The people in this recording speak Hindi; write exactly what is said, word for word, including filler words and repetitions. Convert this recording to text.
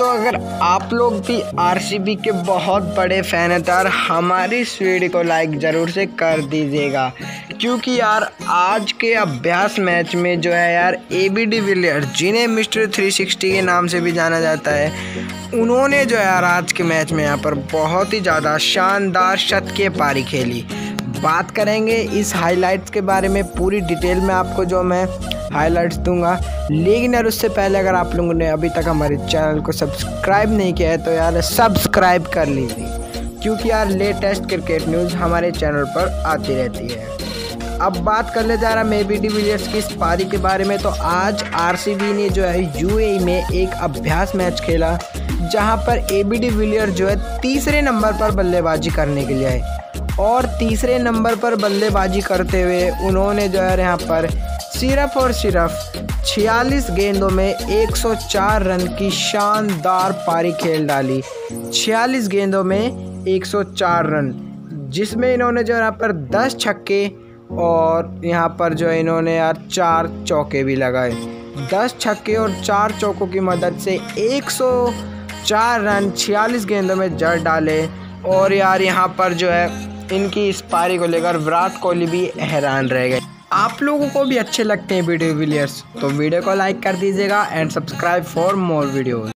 दोस्तों, अगर आप लोग भी आरसीबी के बहुत बड़े फैन हैं तो यार हमारी इस वीडियो को लाइक ज़रूर से कर दीजिएगा, क्योंकि यार आज के अभ्यास मैच में जो है यार एबी डिविलियर्स, जिन्हें मिस्टर थ्री सिक्सटी के नाम से भी जाना जाता है, उन्होंने जो है यार आज के मैच में यहाँ पर बहुत ही ज़्यादा शानदार शतकीय पारी खेली। बात करेंगे इस हाइलाइट्स के बारे में पूरी डिटेल में, आपको जो मैं हाइलाइट्स दूंगा। लेकिन यार उससे पहले अगर आप लोगों ने अभी तक हमारे चैनल को सब्सक्राइब नहीं किया है तो यार सब्सक्राइब कर लीजिए, क्योंकि यार लेटेस्ट क्रिकेट न्यूज़ हमारे चैनल पर आती रहती है। अब बात कर ले जा रहा मैं एबी डिविलियर्स की इस पारी के बारे में। तो आज आरसीबी ने जो है यूएई में एक अभ्यास मैच खेला, जहां पर एबी डिविलियर्स जो है तीसरे नंबर पर बल्लेबाजी करने के लिए आए, और तीसरे नंबर पर बल्लेबाजी करते हुए उन्होंने जो है यहाँ पर सिर्फ और सिर्फ छियालीस गेंदों में एक सौ चार रन की शानदार पारी खेल डाली। छियालीस गेंदों में एक सौ चार रन, जिसमें इन्होंने जो यहाँ पर दस छक्के और यहाँ पर जो इन्होंने यार चार चौके भी लगाए। दस छक्के और चार चौकों की मदद से एक सौ चार रन छियालीस गेंदों में जड़ डाले। और यार यहाँ पर जो है इनकी इस पारी को लेकर विराट कोहली भी हैरान रह गए। आप लोगों को भी अच्छे लगते हैं एबी डिविलियर्स तो वीडियो को लाइक कर दीजिएगा and subscribe for more videos.